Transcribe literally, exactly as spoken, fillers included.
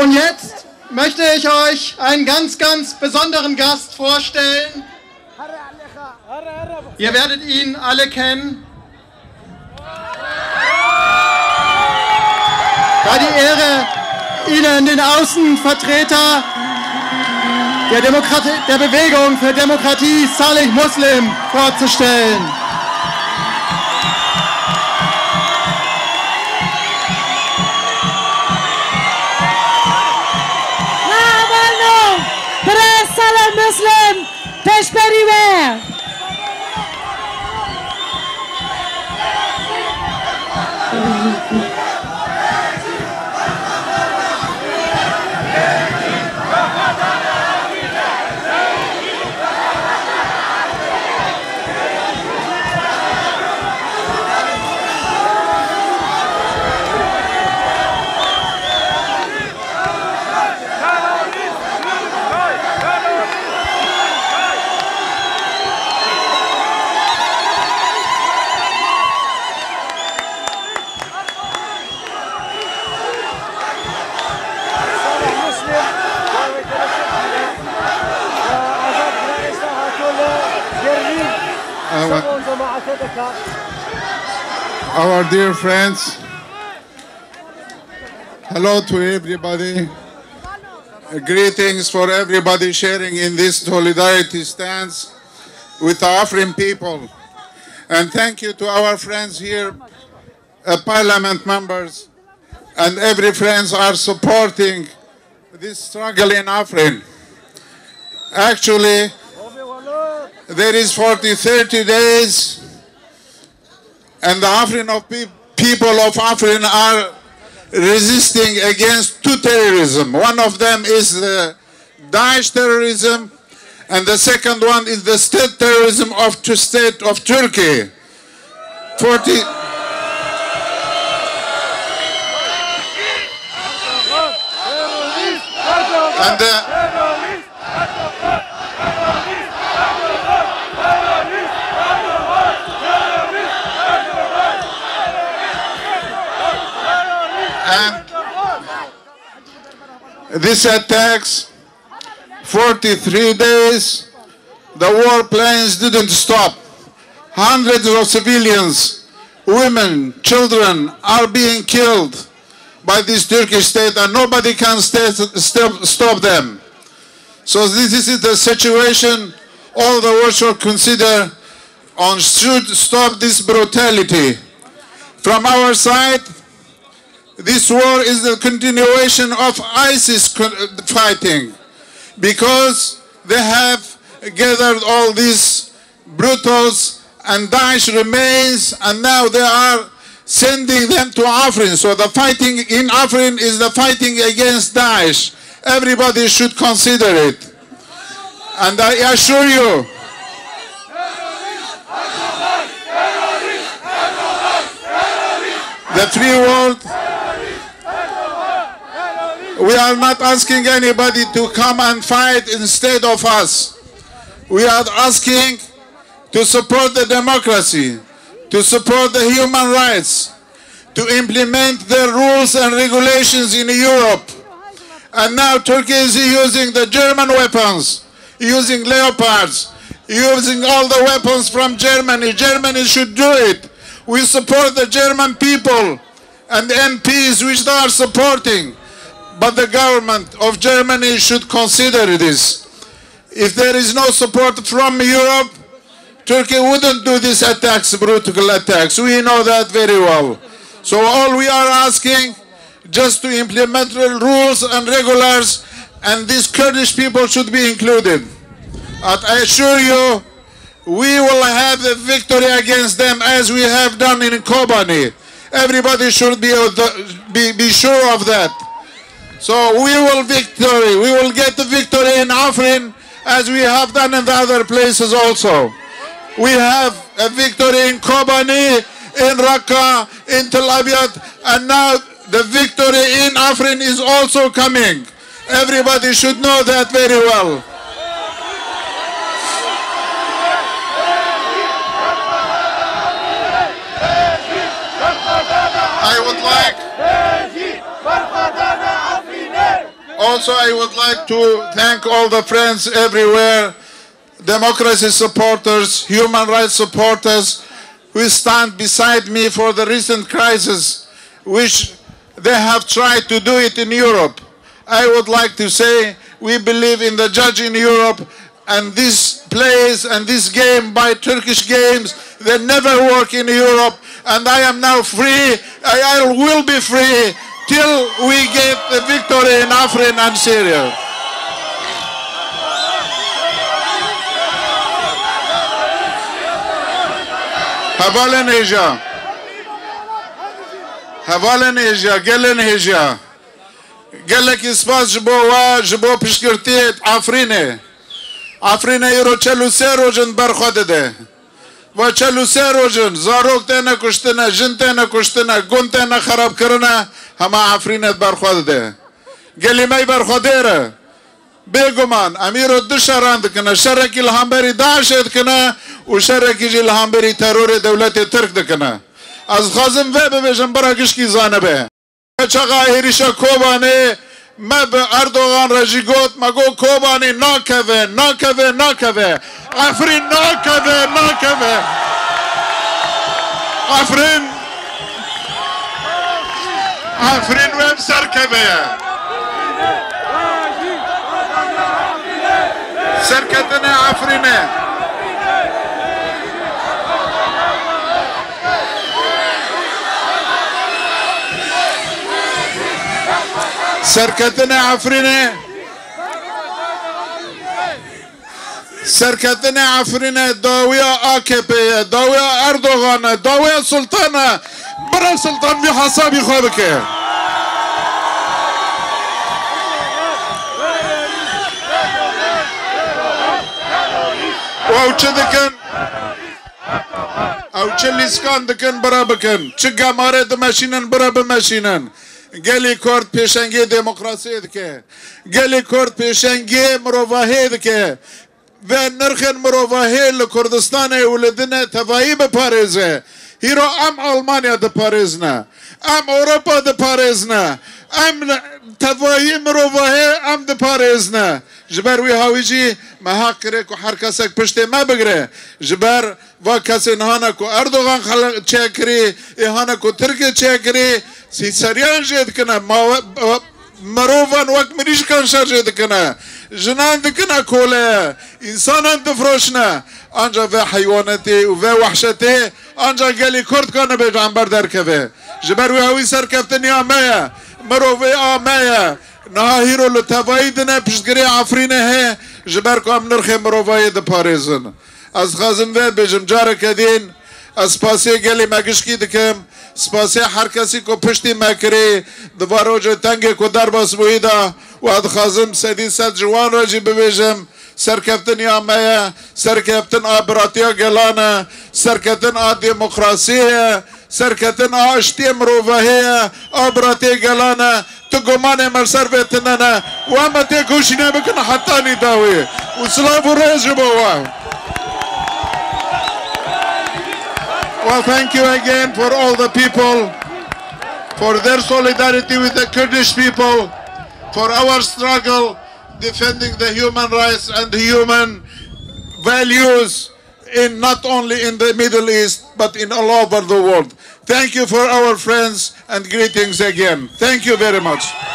Und jetzt möchte ich euch einen ganz, ganz besonderen Gast vorstellen. Ihr werdet ihn alle kennen. Da die Ehre, Ihnen den Außenvertreter der, Demokratie, der Bewegung für Demokratie Salih Muslim vorzustellen. Salih Muslim, Peshperiwer. Our dear friends, hello to everybody. Uh, greetings for everybody sharing in this solidarity stance with the Afrin people. And thank you to our friends here, uh, parliament members, and every friends are supporting this struggle in Afrin. Actually, there is forty, thirty days, and the Afrin of pe people of Afrin are resisting against two terrorism. One of them is the Daesh terrorism, and the second one is the state terrorism of the state of Turkey. forty and the And this attacks, forty-three days, the warplanes didn't stop. Hundreds of civilians, women, children are being killed by this Turkish state, and nobody can stay, stop, stop them. So this is the situation all the world should consider on should stop this brutality. From our side, this war is the continuation of ISIS fighting, because they have gathered all these brutals and Daesh remains, and now they are sending them to Afrin. So the fighting in Afrin is the fighting against Daesh. Everybody should consider it. And I assure you, the free world, we are not asking anybody to come and fight instead of us. We are asking to support the democracy, to support the human rights, to implement the rules and regulations in Europe. And now Turkey is using the German weapons, using Leopards, using all the weapons from Germany. Germany should do it. We support the German people and the M Ps which they are supporting. But the government of Germany should consider this. If there is no support from Europe, Turkey wouldn't do these attacks, brutal attacks. We know that very well. So all we are asking, just to implement the rules and regulars, and these Kurdish people should be included. And I assure you, we will have the victory against them as we have done in Kobani. Everybody should be, be, be sure of that. So we will victory. We will get the victory in Afrin as we have done in the other places also. We have a victory in Kobani, in Raqqa, in Tel Abyad, and now the victory in Afrin is also coming. Everybody should know that very well. I would like Also, I would like to thank all the friends everywhere, democracy supporters, human rights supporters, who stand beside me for the recent crisis, which they have tried to do it in Europe. I would like to say we believe in the judge in Europe, and these plays and this game by Turkish games, they never work in Europe, and I am now free. I, I will be free till we get the victory in Afrin and Syria. Havalen Asia. Havalen Asia. Gelen Asia. Gelek ispas jbo wa jbo pishkirtiet Afrine. Afrine iro çeluse rojun berkhode de. Va çeluse rojun zarok tene kuştene, jin tene kuştene, gun tene kharab kirne, hama Afrine berkhode de. Gelimay berkhodere. Beguman amiro dışarand kına şereki lhamberi daş etkına u şereki lhamberi terör devleti Türk dikına. Az khazım ve bebejim bırakış ki zanabe. Çağa herişa kobane meb Erdoğan rejigot mago kobane nakeve nakeve nakeve Afrin nakeve nakeve Afrin Afrin ve serkeve serketine Afrine serketine Afrine serketine Afrine dawiya A K P'ye dawiya Erdoğan'a dawiya Sultan'a bırak Sultan bir hasabi khobike او چه دکن او چه لیسکان دکن برا بکن چه گماره دمشینن برا بمشینن گلی کرد پیشنگی دموکراسی دکه گلی کرد پیشنگی مروواهی دکه و نرخن مروواهی لکردستان ولدنه تفایی بپارزه هیرو ام آلمانیا ده پارزنه ام اوروپا ده پارزنه ام تفایی مروواهی ام ده پارزنه جبر وی هاویجی محق کرے کو هر کسک پشته ما بگره جبر و کسی نهانه کو اردوغان خلق چه کری ایهانه کو ترکیه چه کری سی سریان جد کنه مروفان وقت مریش کن شر جد کنه جنان دکنه کوله انسانان دفروشنه آنجا و حیوانتی و وحشتی آنجا گلی کرد کنه به جنبر در کفه جبر وی هاوی سر کفتنی آمه مروفی آمه نهایرو لطفایدنه پشتگری عفرینه هی جبر که هم نرخ مروفاید پاریزن از خازم و بجم جاره کدین از پاسی گلی مگشکی دکم سپاسی هر کسی که پشتی مکری دوارو جو تنگی که در باس بویده و از خازم سدی ست جوان را جی ببیجم سرکفتن یامه سرکفتن آبراتیا گلانه سرکفتن آ دموکراسیه سرکتن آشتی مروفاهی آبراتی گلانه تو گمان مرسر بیتننه و اما تی گوشینه بکنه حتی نیداوی و سلاف و ریز جبوه Well, thank you again for all the people, for their solidarity with the Kurdish people, for our struggle defending the human rights and human values in not only in the Middle East, but in all over the world. Thank you for our friends and greetings again. Thank you very much.